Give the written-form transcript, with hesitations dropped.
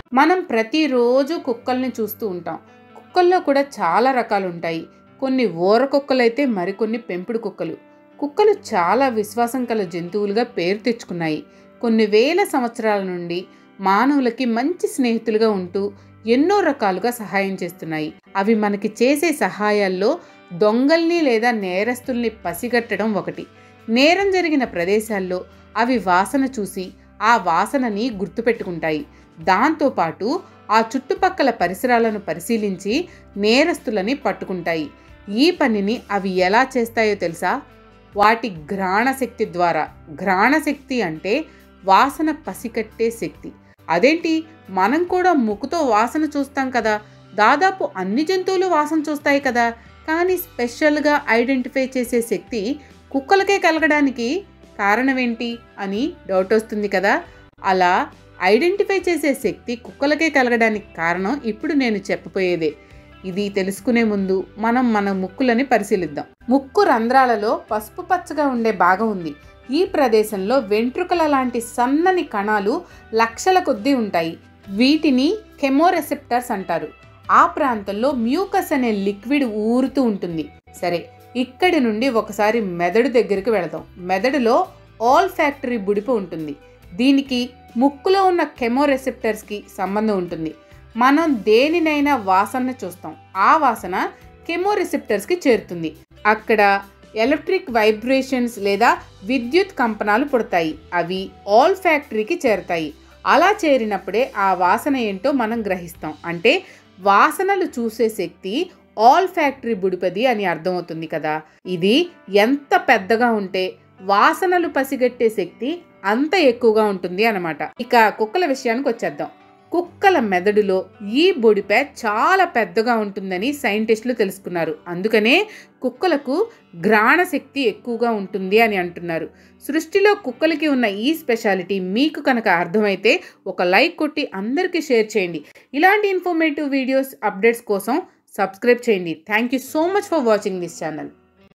మనం ప్రతిరోజు కుక్కల్ని చూస్తూ ఉంటాం. కుక్కల్లో కూడా చాలా రకాలు ఉంటాయి. కొన్ని ఊర కుక్కలైతే మరికొన్ని పెంపుడు కుక్కలు. కుక్కలు చాలా విశ్వాసం కల జంతువులుగా పేరు తెచ్చుకున్నాయి. కొన్ని వేల సంవత్సరాల నుండి మానవులకి మంచి స్నేహితులుగా ఉంటూ ఎన్నో రకాలుగా సహాయం చేస్తున్నాయి. అవి మనకి చేసే సహాయాల్లో దొంగల్ని లేదా నేరస్తుల్ని పసిగట్టడం ఒకటి. నేరం జరిగిన ప్రదేశాల్లో అవి వాసన చూసి ఆ వాసనని గుర్తుపెట్టుకుంటాయి. దాంతోపాటు ఆ చుట్టుపక్కల పరిసరాలను పరిశీలించి నేరస్తులని పట్టుకుంటాయి. ఈ పనిని అవి ఎలా చేస్తాయో తెలుసా? వాటి ఘ్రాణశక్తి ద్వారా. ఘ్రాణశక్తి అంటే వాసన పసికట్టే శక్తి. అదేంటి, మనం కూడా ముక్కుతో వాసన చూస్తాం కదా, దాదాపు అన్ని జంతువులు వాసన చూస్తాయి కదా, కానీ స్పెషల్గా ఐడెంటిఫై చేసే శక్తి కుక్కలకే కలగడానికి కారణం ఏంటి అని డౌట్ వస్తుంది కదా. అలా ఐడెంటిఫై చేసే శక్తి కుక్కలకే కలగడానికి కారణం ఇప్పుడు నేను చెప్పబోయేదే. ఇది తెలుసుకునే ముందు మనం మన ముక్కులని పరిశీలిద్దాం. ముక్కు రంధ్రాలలో పసుపు పచ్చగా ఉండే భాగం ఉంది. ఈ ప్రదేశంలో వెంట్రుకల లాంటి సన్నని కణాలు లక్షల కొద్దీ ఉంటాయి. వీటిని కెమోరెసెప్టర్స్ అంటారు. ఆ ప్రాంతంలో మ్యూకస్ అనే లిక్విడ్ ఊరుతూ ఉంటుంది. సరే, ఇక్కడి నుండి ఒకసారి మెదడు దగ్గరికి వెళదాం. మెదడులో ఆల్ఫాక్టరీ బుడిప ఉంటుంది. దీనికి ముక్కులో ఉన్న కెమోరెసెప్టర్స్కి సంబంధం ఉంటుంది. మనం దేనినైనా వాసన చూస్తాం. ఆ వాసన కెమోరెసెప్టర్స్కి చేరుతుంది. అక్కడ ఎలక్ట్రిక్ వైబ్రేషన్స్ లేదా విద్యుత్ కంపనాలు పుడతాయి. అవి ఆల్ఫాక్టరీకి చేరుతాయి. అలా చేరినప్పుడే ఆ వాసన ఏంటో మనం గ్రహిస్తాం. అంటే వాసనలు చూసే శక్తి ఆల్ఫాక్టరీ బుడిపది అని అర్థమవుతుంది కదా. ఇది ఎంత పెద్దగా ఉంటే వాసనలు పసిగట్టే శక్తి అంత ఎక్కువగా ఉంటుంది అన్నమాట. ఇక కుక్కల విషయానికి వచ్చేద్దాం. కుక్కల మెదడులో ఈ బొడిప చాలా పెద్దగా ఉంటుందని సైంటిస్టులు తెలుసుకున్నారు. అందుకనే కుక్కలకు ఘ్రాణ శక్తి ఎక్కువగా ఉంటుంది అని అంటున్నారు. సృష్టిలో కుక్కలకి ఉన్న ఈ స్పెషాలిటీ మీకు కనుక అర్థమైతే ఒక లైక్ కొట్టి అందరికీ షేర్ చేయండి. ఇలాంటి ఇన్ఫర్మేటివ్ వీడియోస్ అప్డేట్స్ కోసం సబ్స్క్రైబ్ చేయండి. Thank you so much for watching this channel.